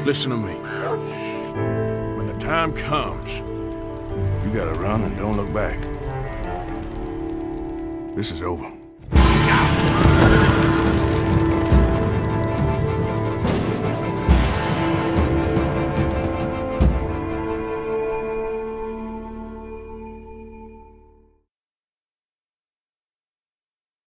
Listen to me. When the time comes, you gotta run and don't look back. This is over.